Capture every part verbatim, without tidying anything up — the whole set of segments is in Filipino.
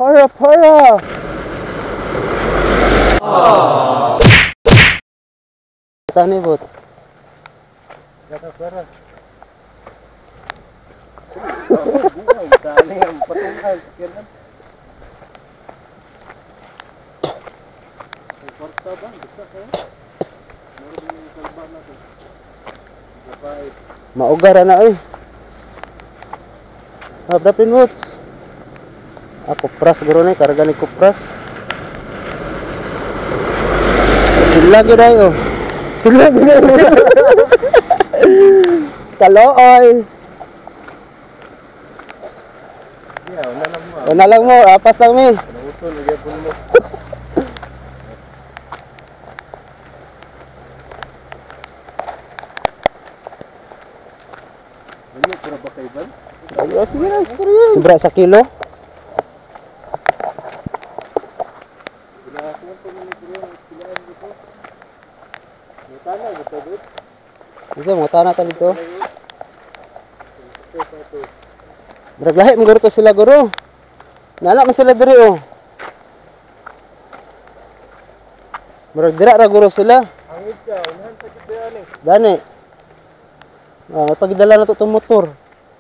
Para, para! Ito ni Boots. Para, para. Buang, dali ang patungan. Kailan? Ay, korta ba? Bisa kayo? Meron yung kalba natin. Napait. Maugara na eh. Ah, Brapin Boots. Ah, kupras garo na, karga ni kupras. Sila gyud ay oh. Sila gyud ay. Kalooy. Yeah, wala lang mo. Wala lang mo, apas lang mi. Nauto lagi pun mo. Ano para ba kay Ban? Ay, sige na, experience. Sobra sa kilo. Isa mo tanah tadi to. Beragahe mo guro sila guro. Nala man sila diri oh. Murag dira ra guro sila. Hangit ka, unahan pa gid ani. Gani. Ah, pagidala na to tong motor.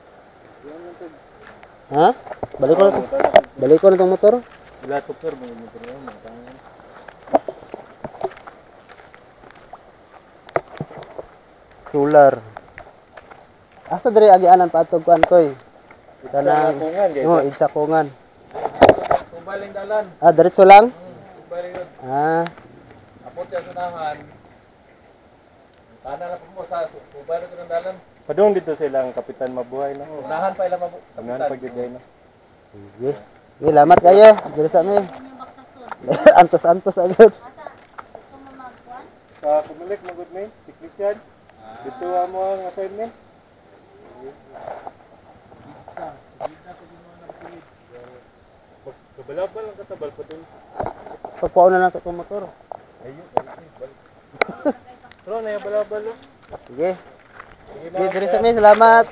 Ha? Balik ko na to. Balik ko na tong motor. Wala to per mo motor mo. Solar. Asa diri agianan paatog kuan koy. Kanang oh, isa kongan. Kumbaling dalan. Ah, diretso lang? Kumbaling. Ah. Apot ya sunahan. Kana na mo sa kumbaling ko ng dalan. Padung dito silang kapitan mabuhay no. Unahan pa ila mabuhay. Unahan pa gyud no. Sige. Sige, lamat kayo. Diri sa mi. Antos-antos agad. Sa kumilik magud mi, technician. Dito mo ang assignment. Kabalabal ang katabal pa dun. Pagpauna na sa motor. Ayun, balik. Pero na yung balabal. Sige. Sige, diri sa mi. Salamat.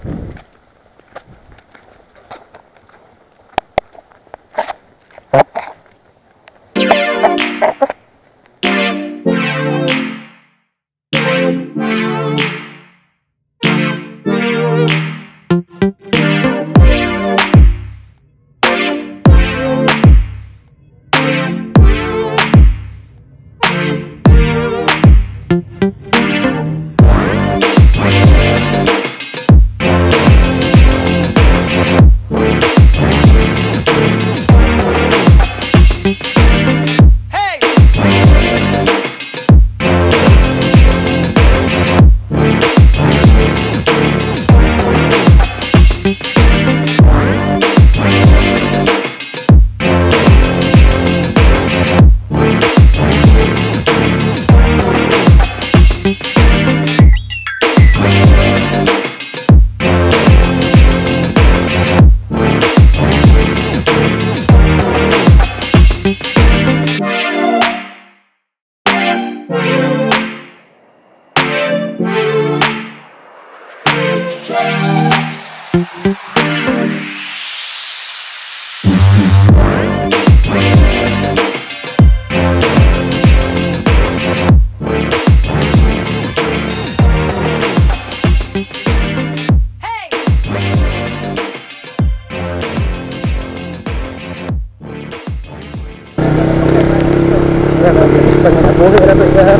Boleh ada ya.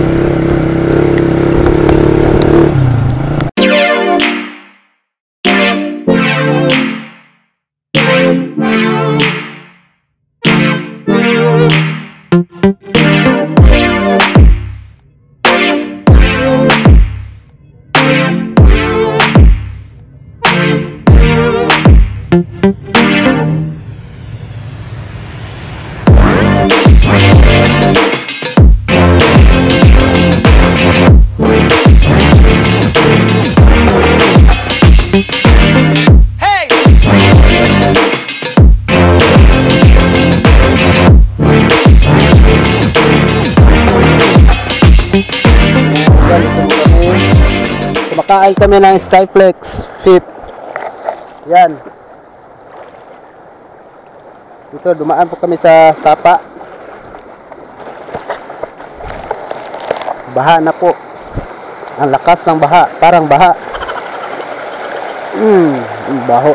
Kumakain kami ng Skyflex Fit. Yan. Dito, dumaan po kami sa sapa. Baha na po. Ang lakas ng baha, parang baha. Hmm, baho.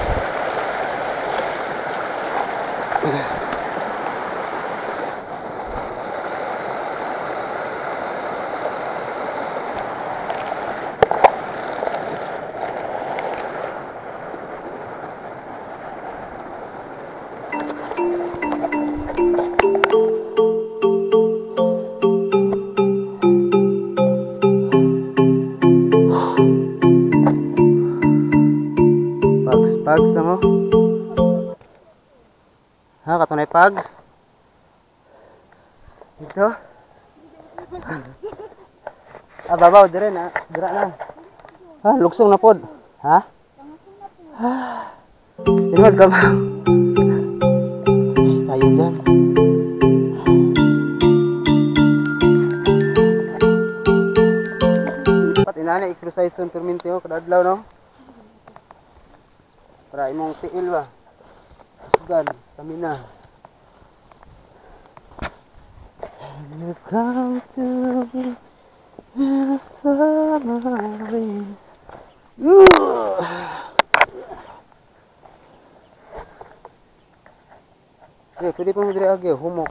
Pags, pags na mo. Ha, katunay pags. Ito. Ah, babaw, dire na. Dira na. Ha, luksong na pod. Ha? Tinod ka, ma'am. Tayo dyan. Pat inani, exercise on perminti ho, kada adlaw, no? Para imong tiil ba? Sugan, stamina. You come to me in a summer breeze. Ooh. Eh, pwede pa mo dire agi, humok.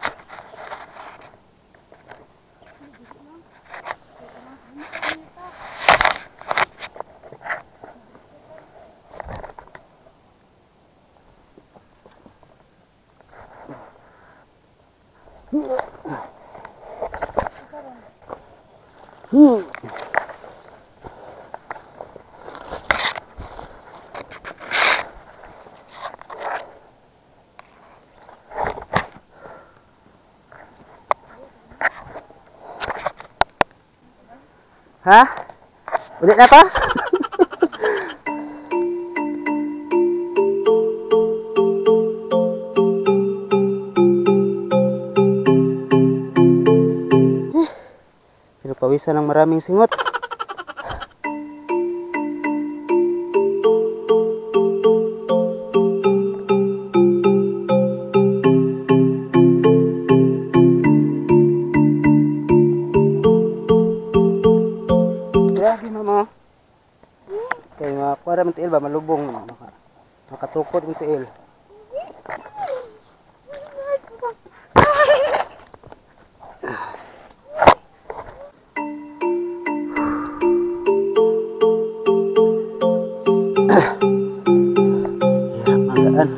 Hmm. Ha? Ulit na pa? Pawisan ng maraming singot. Grabe mama. Kaya makuha ng tiil ba malubong, maka, makatukod ng tiil. Hirap magaan.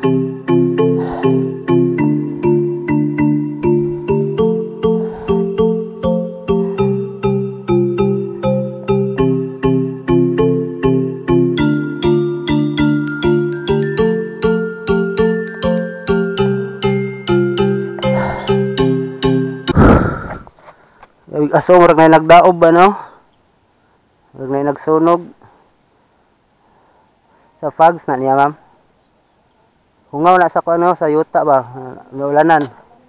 Aso murag na nagdaob ba no? Murag na nagsunog. Sa fags na niya ma'am. Hungaw na sa kuno sa yuta ba? Naulanan.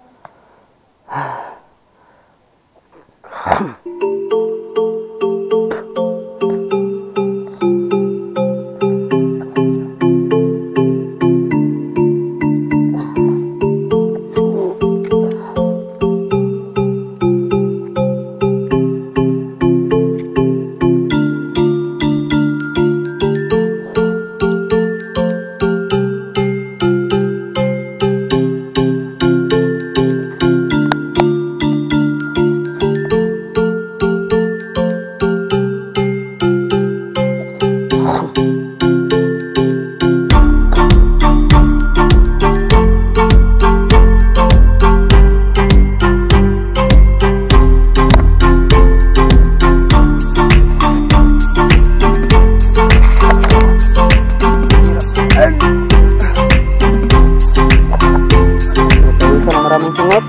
Maraming sungot.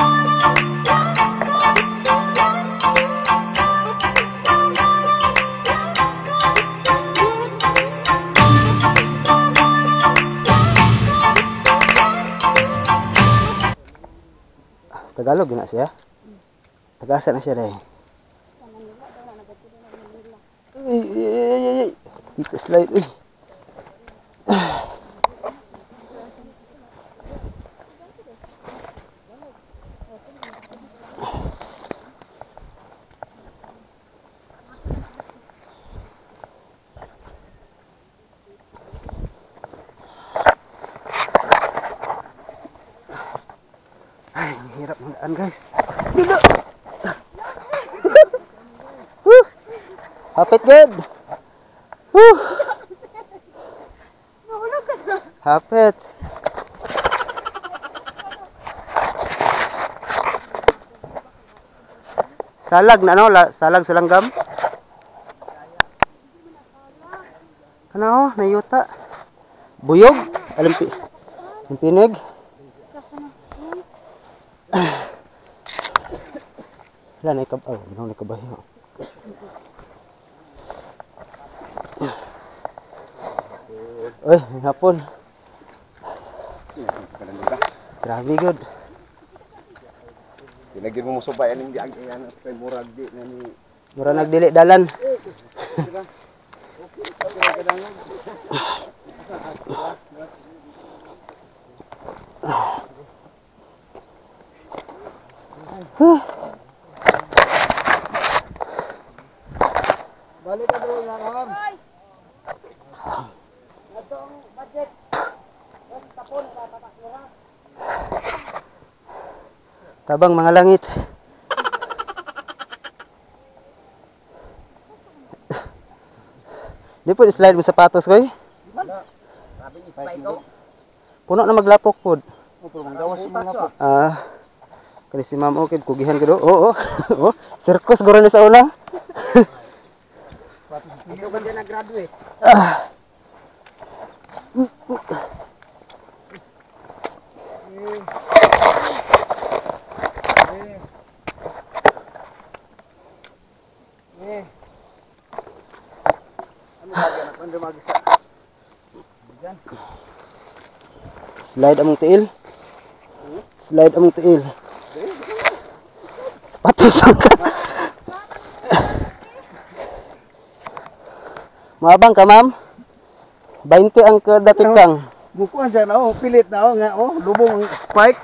Tagalog na siya. Tagasa na siya dahil. Ay, ay, ay, ay, ay. Dito slide, uy. Hirap ng daan guys. Dito! Woo! Hapit good! Woo! Hapit! Salag na ano? La- Salag sa langgam? Ano? Nayuta? Buyog? Alampi? Alampinig? Wala na ikab... Oh, wala na ikabayo. Uy, may hapon. Grabe good. Pinagin mo mo subayan ng diag yan at kay murag di na ni Mura nagdili dalan. balik ka dali na naman. Tabang mga langit. Di po slide mo sapatos ko eh. Puno na maglapok pod. Opo, manggawas mo na po. Ah. Kani si Ma'am okay kugihan ko do. Oo, oo. Oh, circus goro ni sa una. Dito ka din nag-graduate. Ah. Eh. Ano ba yan? Ano mag-isa? Diyan. Slide among tiil. Slide among tiil. Sapatos ka. Maabang ka, ma'am? twenty ang kadating kang. Bukuan siya na oh, pilit na oh, nga oh, lubong ang spike.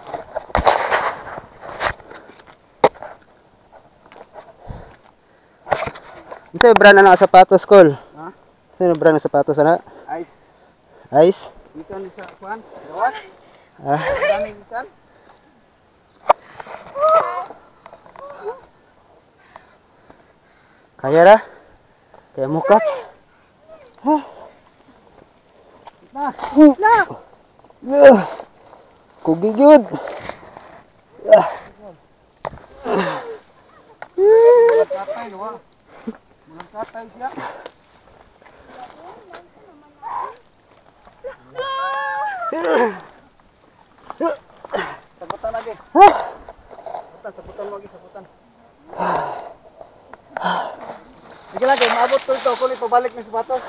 Isa yung brand na ng sapatos, Col? Ha? Isa yung brand ng sapatos, ana? Ice. Ice? Dito ni sa kuan. Gawas. Ah. Dani ikan. Kaya ra? Kaya mukat? Na. Na! Uh, Kugi good! Ah. Katay no. Mga katay siya. Sabutan lagi. Sabutan, sabutan lagi, sabutan. Sige lagi, maabot to ito. Kulit pabalik ng sapatos.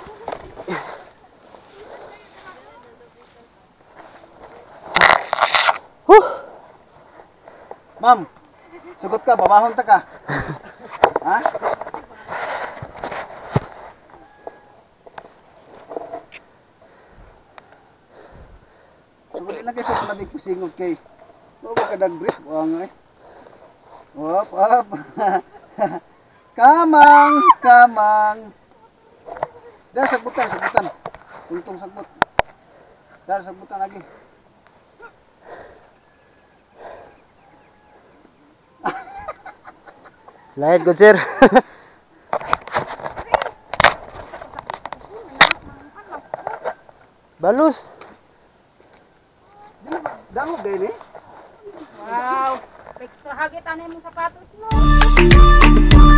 Huh. Ma'am, sugot ka, babahon ta ka. Ha? Sugot lang kayo sa palabig pasingog kay. Huwag ka dag-break. Huwag eh. Hop, hop. Kamang, kamang. Dah, sagutan, sagutan. Tungtong sagut. Dah, sagutan lagi. Slide good, sir. Balus. Dili, dangog din eh. Wow! Extra hagit ano yung sapatos mo?